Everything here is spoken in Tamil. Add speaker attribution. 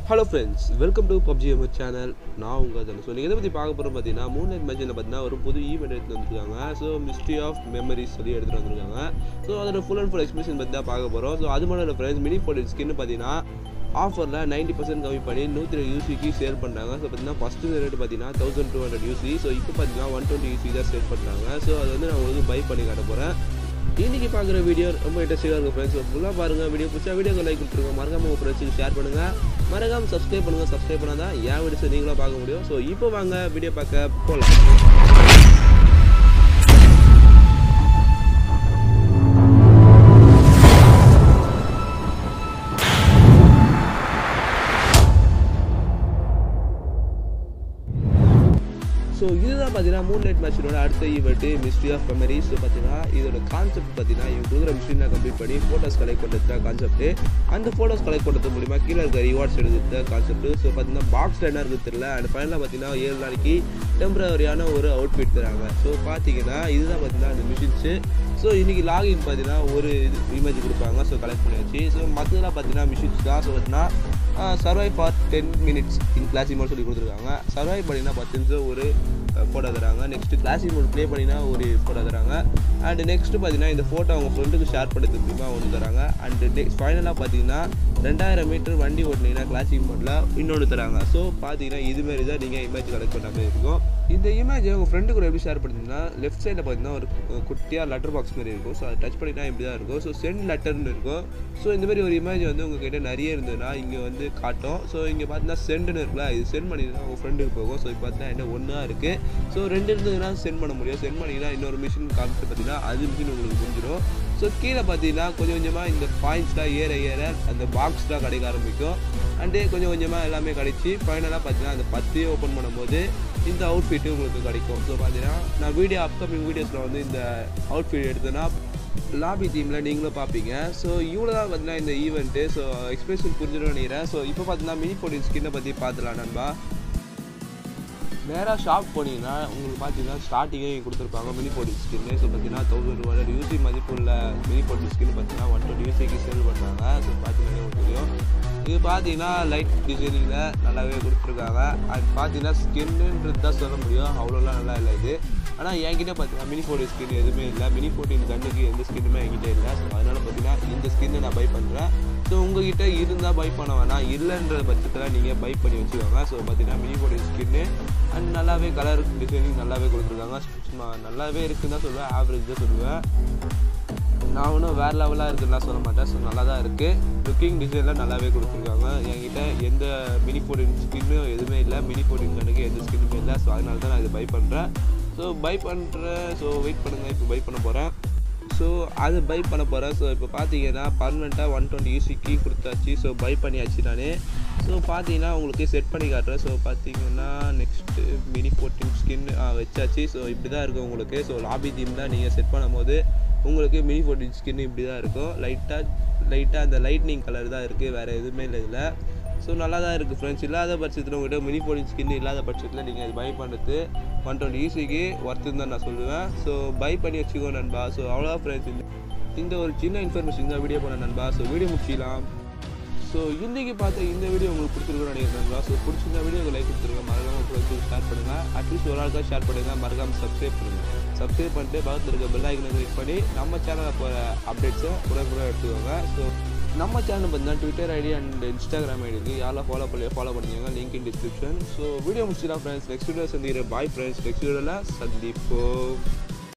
Speaker 1: Hello friends, welcome to PUBG Gamer channel. நான் உங்க ஜன. ஸோ நீங்கள் எதை பற்றி பார்க்க போகிறோம் பார்த்தீங்கன்னா மூன்லைட் மேட்சில் பார்த்தீங்கன்னா ஒரு புது ஈவெண்ட் எடுத்து வந்துருக்காங்க. ஸோ மிஸ்ட்ரி ஆஃப் மெமரிஸ் சொல்லி எடுத்துகிட்டு வந்திருக்காங்க. ஸோ அதோட ஃபுல் அண்ட் ஃபுல் எக்ஸ்பிரஷன் பற்றி தான் பார்க்க போகிறோம். ஸோ அது மட்டும் இல்லை ஃப்ரெண்ட்ஸ், மினி போர்ட் ஸ்கின்னு பார்த்தீங்கன்னா ஆஃபரில் 90% கம்மி பண்ணி 102 யூசிக்கு சேல் பண்ணுறாங்க. ஸோ பார்த்தீங்கன்னா ஃபஸ்ட்டு ரேட்டு பார்த்தீங்கன்னா 1200 யூசி. ஸோ இப்போ பார்த்தீங்கன்னா 120 யூசி தான் சேல் பண்ணுறாங்க. ஸோ அது வந்து நான் உங்களுக்கு பை பண்ணி காட்ட போகிறேன். இன்றைக்கி பார்க்குற வீடியோ ரொம்ப இன்ட்ரெஸ்டிங்காக இருக்கும் ஃப்ரெண்ட்ஸ். ஃபுல்லாக பாருங்கள். வீடியோ பிடிச்சா வீடியோக்கு லைக் கொடுத்துருங்க. மறக்காமல் உங்கள் ஃப்ரெண்ட்ஸுக்கு ஷேர் பண்ணுங்கள். மறக்காமல் சப்ஸ்கிரைப் பண்ணுங்கள். சப்ஸ்கிரைப் பண்ணால் தான் என் வீடியோஸை நீங்களும் பார்க்க முடியும். ஸோ இப்போ வாங்க வீடியோ பார்க்க போகலாம். ஸோ இதுதான் பார்த்தீங்கன்னா மூன்லைட் மேட்சோட அடுத்த event mystery of memories. So பார்த்தீங்கன்னா இதோட கான்செப்ட் பார்த்தீங்கன்னா இவங்க கொடுக்குற மிஷினை கம்ப்ளீட் பண்ணி ஃபோட்டோஸ் கலெக்ட் பண்ணுறது தான் கான்செப்ட். அந்த ஃபோட்டோஸ் கலெக்ட் பண்ணுறது மூலிமா கீழே இருக்க ரிவார்ட்ஸ் எடுக்கிறது தான் கான்செப்ட். ஸோ பார்த்தீங்கன்னா பாக்ஸில் என்ன இருக்குது தெரியல. அண்ட் ஃபைனலாக பார்த்தீங்கன்னா 7 நாளைக்கு டெம்பரரியான ஒரு அவுட்ஃபிட் தராங்க. ஸோ பார்த்தீங்கன்னா இதுதான் பார்த்தீங்கன்னா அந்த மிஷின்ஸு. ஸோ இன்றைக்கி லாகின் பார்த்தீங்கன்னா ஒரு இமேஜ் கொடுப்பாங்க. ஸோ கலெக்ட் பண்ணியாச்சு. ஸோ மற்றதெல்லாம் பார்த்தீங்கன்னா மிஷின்ஸ் தான். ஸோ பார்த்தீங்கன்னா survive for 10 minutes in classic mode சொல்லி கொடுத்துருக்காங்க. சர்வைவ் பண்ணிங்கன்னா 10 நிமிஷம் ஒரு ஃபோட்டோ தராங்க. நெக்ஸ்ட்டு கிளாசிக் மோட் ப்ளே பண்ணினா ஒரு ஃபோட்டோ தராங்க. அண்ட் நெக்ஸ்ட்டு பார்த்தீங்கன்னா இந்த ஃபோட்டோ அவங்க ஃப்ரெண்டுக்கு ஷேர் பண்ணுறதுக்கு மூலிமா ஒன்று தராங்க. அண்டு ஃபைனலாக பார்த்தீங்கன்னா 2000 மீட்டர் வண்டி ஓட்டினீங்கன்னா கிளாசிக் மோட்டில் இன்னொன்று தராங்க. ஸோ பார்த்தீங்கன்னா இதுமாரி தான் நீங்கள் இமேஜ் கலெக்ட் பண்ண மாதிரி இருக்கும். இந்த இமேஜை உங்கள் ஃப்ரெண்டு கூட எப்படி ஷேர் பண்ணிங்கன்னா லெஃப்ட் சைடில் பார்த்தீங்கன்னா ஒரு குட்டியாக லெட்டர் பாக்ஸ் மாதிரி இருக்கும். ஸோ அதை டச் பண்ணினா இப்படி தான் இருக்கும். ஸோ சென்ட் லெட்டர்னு இருக்கும். ஸோ இந்த மாதிரி ஒரு இமேஜ் வந்து உங்கள்கிட்ட நிறைய இருந்ததுன்னா இங்கே வந்து காட்டும். ஸோ இங்கே பார்த்தீங்கன்னா சென்டுன்னு இருக்குல்ல, இது சென்ட் பண்ணிங்கன்னா உங்கள் ஃப்ரெண்டுக்கு போகும். ஸோ இப்போ பார்த்தீங்கன்னா என்ன ஒன்றா இருக்குது. ஸோ 2 இருந்ததுன்னா சென்ட் பண்ண முடியும். சென்ட் பண்ணிங்கன்னா இன்னொரு மிஷின் காமிச்சு பார்த்தீங்கன்னா அது மிஷின் உங்களுக்கு முடிஞ்சிடும். ஸோ கீழே பார்த்தீங்கன்னா கொஞ்சம் கொஞ்சமாக இந்த பாயிண்ட்ஸ்லாம் ஏற ஏற அந்த பாக்ஸ்லாம் கிடைக்க ஆரம்பிக்கும். அண்டே கொஞ்சம் கொஞ்சமாக எல்லாமே கிடைச்சி ஃபைனலாக பார்த்தீங்கன்னா அந்த 10 ஓப்பன் பண்ணும்போது இந்த அவுட்ஃபிட்டு உங்களுக்கு கிடைக்கும். ஸோ பார்த்தீங்கன்னா நான் அப்கமிங் வீடியோஸில் வந்து இந்த அவுட்ஃபிட் எடுத்தேன்னா லாபி தீமில் நீங்களும் பார்ப்பீங்க. ஸோ இவ்வளோ தான் பார்த்தீங்கன்னா இந்த ஈவெண்ட்டு. ஸோ எக்ஸ்பிரஷன் புரிஞ்சிடும் நினைக்கிறேன். ஸோ இப்போ பார்த்தீங்கன்னா மினி போர்டின் ஸ்கின்னை பற்றி பார்த்துலாம் நண்பா. நேராக ஷாப் போனீங்கன்னா உங்களுக்கு பார்த்தீங்கன்னா ஸ்டார்டிங்கே கொடுத்துருப்பாங்க மினி போர்டின் ஸ்கின்னு. ஸோ பார்த்தீங்கன்னா 1200 யூசி மதிப்புள்ள மினி போர்டின் ஸ்கின்னு பார்த்தீங்கன்னா 120 யூசிக்கு சேல் பண்ணுறாங்க. ஸோ பார்த்தீங்கன்னா உங்களுக்கு தெரியும். இது பார்த்தீங்கன்னா லைட் டிசைனிங்கில் நல்லாவே கொடுத்துருக்காங்க. அது பார்த்தீங்கன்னா ஸ்கின்னுன்றது தான் சொல்ல முடியும், அவ்வளோலாம் நல்லா இல்லை இது. ஆனால் என்கிட்ட பார்த்தீங்கன்னா மினி போர்டின் ஸ்கின் எதுவுமே இல்லை. மினி போர்டின் கண்ணுக்கு எந்த ஸ்கின்னுமே என்கிட்ட இல்லை. ஸோ அதனால் பார்த்தீங்கன்னா இந்த ஸ்கின்னை நான் பை பண்ணுறேன். ஸோ உங்கள்கிட்ட இருந்தால் பை பண்ண வேணாம், இல்லைன்ற பட்சத்தில் நீங்கள் பை பண்ணி வச்சுக்கோங்க. ஸோ பார்த்தீங்கன்னா மினி போர்டின் ஸ்கின்னு அண்ட் நல்லாவே கலர் டிசைனிங் நல்லாவே கொடுத்துருக்காங்க. சும்மா நல்லாவே இருக்குன்னு தான் சொல்லுவேன், ஆவரேஜ் தான் சொல்லுவேன். நான் ஒன்றும் வேறு லெவலாக இருக்குதுலாம் சொல்ல மாட்டேன். ஸோ நல்லா தான் இருக்குது. லுக்கிங் டிசைன்லாம் நல்லாவே கொடுத்துருக்காங்க. என்கிட்ட எந்த மினி போர்டின் ஸ்கின்னும் எதுவுமே இல்லை. மினி போர்டின் கண்ணுக்கு எந்த ஸ்கின்னுமே இல்லை. ஸோ அதனால தான் நான் இதை பை பண்ணுறேன். ஸோ பை பண்ணுறேன். ஸோ வெயிட் பண்ணுங்கள், இப்போ பை பண்ண போகிறேன். ஸோ அது பை பண்ண போகிறேன். ஸோ இப்போ பார்த்தீங்கன்னா பர்மனெண்ட்டாக 120 யூசிக்கு கொடுத்தாச்சு. ஸோ பை பண்ணியாச்சு நான். ஸோ பார்த்தீங்கன்னா உங்களுக்கு செட் பண்ணி காட்டுறேன். ஸோ பார்த்தீங்கன்னா நெக்ஸ்ட்டு மினி போர்டின் ஸ்கின் வச்சாச்சு. ஸோ இப்படி தான் இருக்கும் உங்களுக்கு. ஸோ லாபி தீம் தான் நீங்கள் செட் பண்ணும் போது உங்களுக்கு மினி போர்டின் ஸ்கின் இப்படி தான் இருக்கும். லைட்டாக அந்த லைட்னிங் கலர் தான் இருக்குது, வேறு எதுவுமே இல்லை இதில். ஸோ நல்லா தான் இருக்குது ஃப்ரெண்ட்ஸ். இல்லாத பட்சத்தில் உங்கள்கிட்ட மினி போர்டின் ஸ்கின் இல்லாத பட்சத்தில் நீங்கள் இது பை பண்ணுறது 120 யூசிக்கு ஒர்த்துன்னு தான் நான் சொல்லுவேன். ஸோ பை பண்ணி வச்சுக்கோ நண்பா. ஸோ அவ்வளோ ஃப்ரெண்ட்ஸ், இந்த ஒரு சின்ன இன்ஃபர்மேஷன் தான் வீடியோ பண்ண நண்பா. ஸோ வீடியோ முடிச்சிடலாம். ஸோ இன்றைக்கி பார்த்த இந்த வீடியோ உங்களுக்கு பிடிச்சிருக்குன்னு நினைக்கிறேன் நண்பா. ஸோ பிடிச்சிருந்த வீடியோக்கு லைக் கொடுத்துருங்க. மறக்காமல் உங்களுக்கு ஷேர் பண்ணுங்கள். அட்லீஸ்ட் ஒரு ஆளுக்காக ஷேர் பண்ணுங்கள். மறக்காமல் சப்ஸ்கிரைப் பண்ணுங்கள். சப்ஸ்கிரைப் பண்ணிட்டு பக்கத்தில் இருக்க பெல் ஐக்கனை கிளிக் பண்ணி நம்ம சேனலில் போகிற அப்டேட்ஸை உடனே எடுத்துக்கோங்க. ஸோ நம்ம சேனல் பார்த்தீங்கன்னா Twitter ID and Instagram ID இருக்குது. யாரெல்லாம் ஃபாலோ பண்ணிக்கோங்க, link in description. So video முடிச்சிடலாம் ஃப்ரெண்ட்ஸ். நெக்ஸ்ட் வீடியோ சந்திக்கிறேன். Bye friends. நெக்ஸ்ட் வீடியோவில் சந்திப்போம்.